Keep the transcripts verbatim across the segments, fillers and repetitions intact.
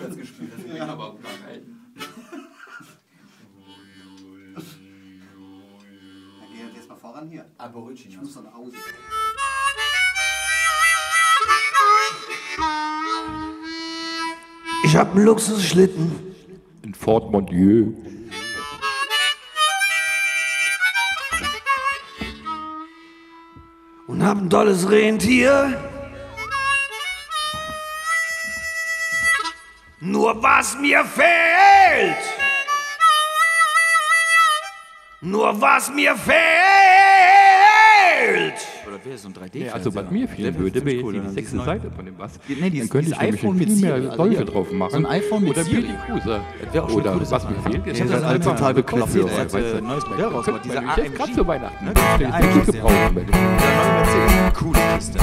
rückwärts gespielt, das will ich aber auch lang halten. Dann geh jetzt mal voran hier. Aborigine. Ich muss dann aus. Ich hab einen Luxusschlitten in Fort Mondieu. Und hab ein tolles Rentier. Nur was mir fehlt, nur was mir fehlt. Oder wäre so ein drei D? Nee, also was mir fehlen würde, wäre jetzt die sechste Seite von dem was. Nee, dieses, dann könnte ich nämlich iPhone viel mit mehr Siri, also Läufe hier, drauf machen. so ein iPhone mit oder Siri. Billy Cruiser. Wäre auch schon Oder cool, was das mir machen. fehlt. Ich ist hab das halt alle einfach total ein bekloppt. Kopfhörer, Jetzt hat, weißt äh, du. neues Modell Ja, rausgebracht, dieser dieser A M G. Gerade zu Weihnachten. Ne? Den Der will ich A M G, gebrauchen. weil Der neue Mercedes. Coole Kiste.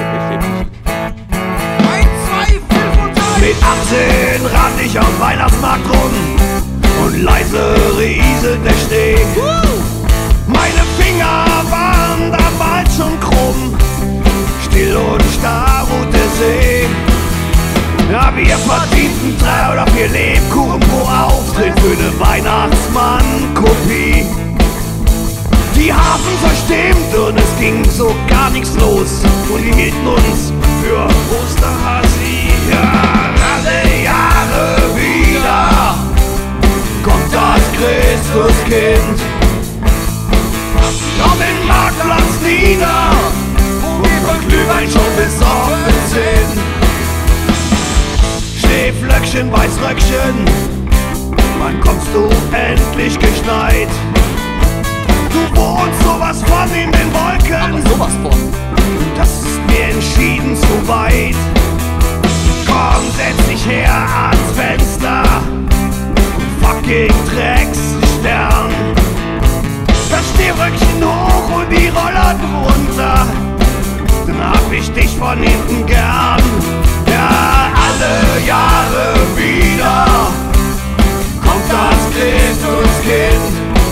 Mit achtzehn rannte ich am Weihnachtsmarkt rum und leise rieselt der Schnee. Meine Finger waren damals schon krumm, still und starr ruht der See. Ja, wir verdienten drei oder vier Lebkuchen pro Auftritt für eine Weihnachtsmann-Kopie. Die Hafen verstimmt und es ging so gar nichts los und die hielten uns für Osterhasi. Ja, alle Jahre wieder kommt das Christuskind auf den Marktplatz nieder, wo wir von Glühwein schon besoffen sind. Schneeflöckchen, Weißröckchen, wann kommst du endlich geschneit? Du wohnst sowas von in den Wolken, Aber sowas von. das ist mir entschieden zu weit. Komm, setz dich her ans Fenster, fucking Drecksstern. Das Schneeröckchen hoch und die Roller drunter, dann hab ich dich von hinten gern. Ja, alle Jahre wieder kommt das Christuskind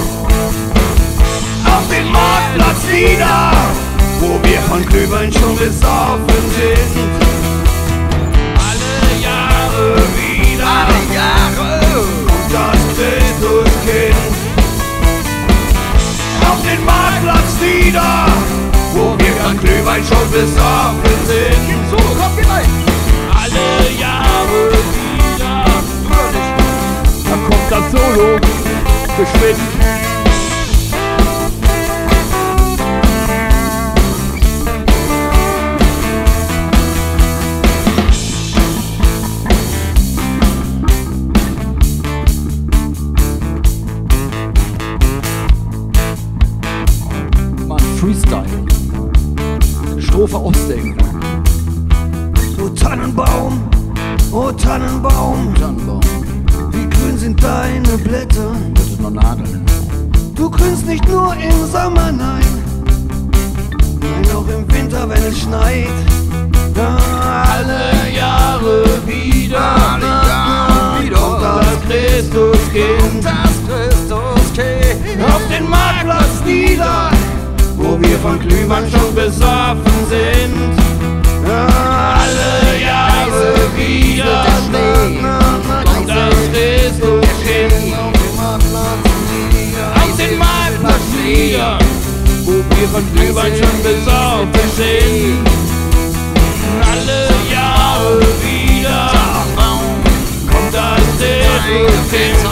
auf den Marktplatz nieder, wo wir von Glühwein schon besoffen sind. Alle Jahre wieder, alle Jahre kommt das Christuskind auf den Marktplatz nieder, wo wir von Glühwein schon besoffen sind. So, komm, geh rein. Alle Jahre wieder, Da kommt das Solo. Geschwind. Mann, Freestyle. Strophe Ostdeck. O Tannenbaum, o Tannenbaum, Tannenbaum. wie grün sind deine Blätter. Das ist noch Nadeln. Du grünst nicht nur im Sommer, nein, nein, auch im Winter, wenn es schneit. Ja, alle Jahre wieder, alle Jahre wieder kommt das Christuskind, Das Christuskind. auf den Marktplatz nieder, wo wir von Glühwein schon besoffen sind. Ja, alle Jahre wieder kommt das Christuskind auf den Marktplatz nieder, wo wir von Glühwein schon besoffen sind. Alle Jahre wieder kommt das Christuskind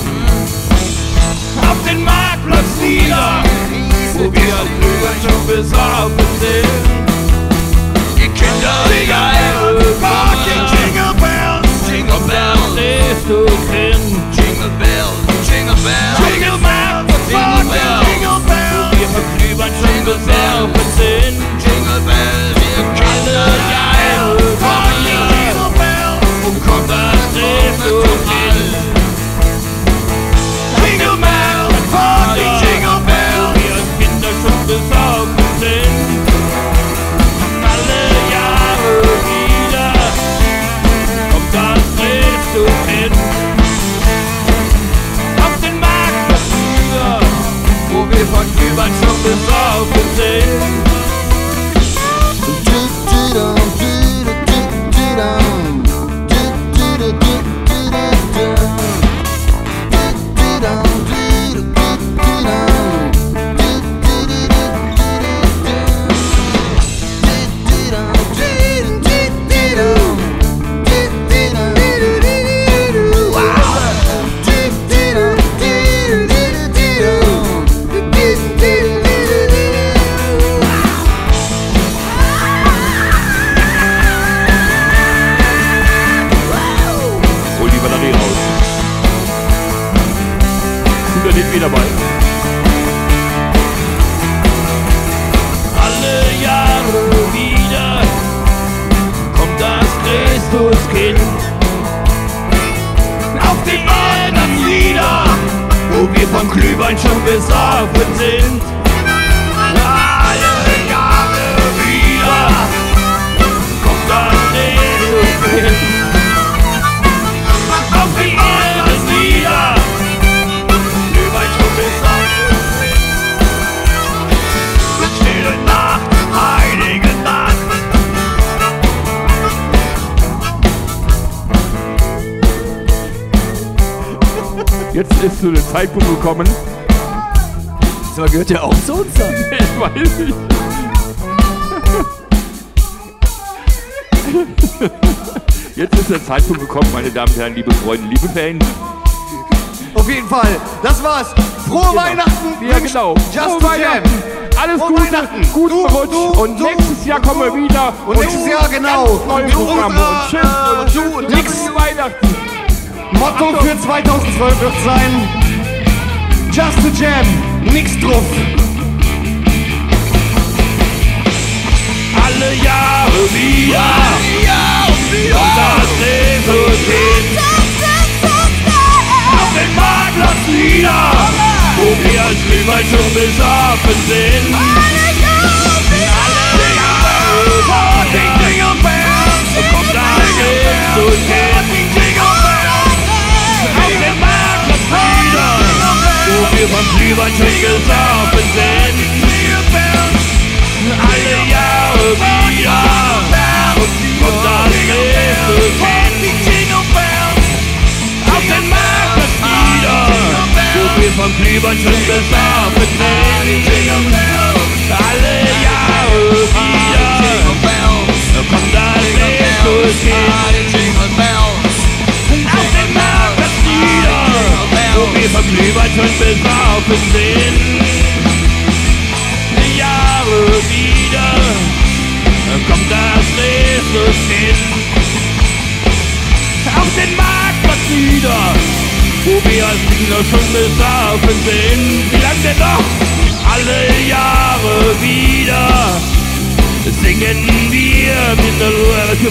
auf den Marktplatz nieder, wo wir von Glühwein schon besoffen sind. Die Kinder, die Jahre fucking Jingle Bells, Jingle Bells, Christuskind, Jingle Bells, Jingle Bells, Jingle Bells, fucking Jingle Bells, wo wir von Glühwein schon besoffen sind. Jingle Bells, alle Jahre fucking Jingle Bells, wo kommt das Christuskind? Jingle Bells, fucking Jingle Bells, wo wir als Kinder schon besoffen sind. Alle Jahre wieder. Sind wir dabei? Alle Jahre wieder kommt das Christuskind auf den Weihnachtslieder, wo wir vom Glühwein schon besoffen sind. Alle Jahre wieder kommt das Christuskind auf den Weihnachtslieder, Glühwein schon besoffen sind. Stille Nacht, heilige Nacht. Jetzt ist so der Zeitpunkt gekommen. Das gehört ja auch zu uns dann. Ich weiß nicht. Jetzt ist der Zeitpunkt gekommen, meine Damen und Herren, liebe Freunde, liebe Fans. Auf jeden Fall, das war's. Frohe Weihnachten. Ja, genau. Just Frohe to Weihnachten. Jam. Alles Frohe Gute, Weihnachten. guten Du, Rutsch. du, Und du. nächstes Jahr kommen wir wieder. Und nächstes Jahr, genau. Ganz neue Mit Programme. unserer, Und tschüss. äh, und tschüss. du und Und nix. frohe Weihnachten. Motto für zweitausendzwölf wird sein: Just to Jam, nix drauf. Alle Jahre wieder kommt das Christuskind auf den Marktplatz wieder, wo wir als Glühwein schon besoffen sind. Alle Jahre vor den Jingle Bells kommt das Christuskind auf den Marktplatz wieder, wo wir vom Glühwein schon besoffen sind. Alle Jahre wieder kommt das Christuskind auf den Marktplatz wieder, wo wir vom Glühwein schon besoffen sind. Alle Jahre wieder kommt das Christuskind auf den Marktplatz wieder, wo wir vom Glühwein schon besoffen sind. Jahre wieder kommt das Christuskind auf den Marktplatz wieder, wo wir als Kinder schon besoffen sind. Wie lang denn noch? Alle Jahre wieder singen wir mit der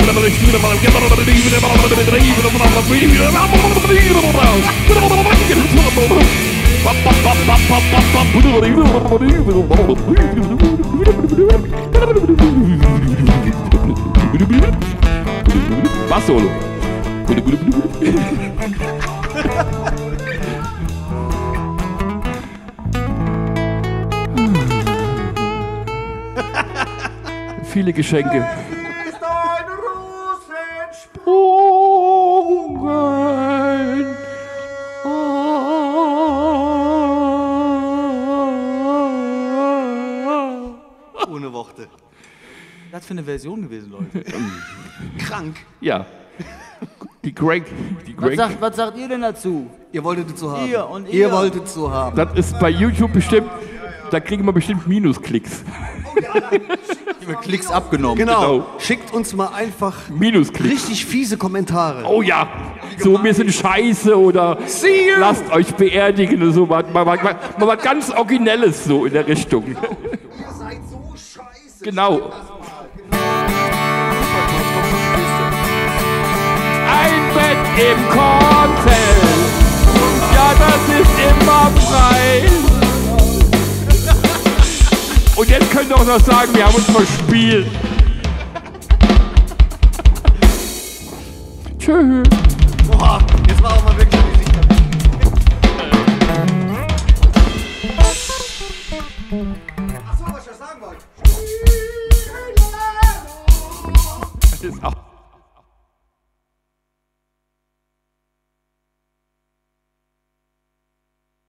Bass Solo. Viele Geschenke. Sprungen. Ohne Worte. Was für eine Version gewesen, Leute. Krank. Ja. Die Greg. Die Was Greg. sagt, was sagt ihr denn dazu? Ihr wolltet es so haben. Ihr und Ihr ihr. wolltet es so haben. Das ist bei YouTube bestimmt, da kriegen wir bestimmt Minusklicks. Klicks abgenommen. Genau. Genau. Schickt uns mal einfach Minusklicks. richtig fiese Kommentare. Oh ja. So, wir sind scheiße oder See you. lasst euch beerdigen oder so. Mal, mal, mal, mal was ganz Originelles so in der Richtung. Ihr seid so scheiße. Genau. Ein Bett im Kornfeld. Ja, das ist immer frei. Und jetzt könnt ihr auch noch sagen, wir haben uns verspielt. Tschüss. Boah.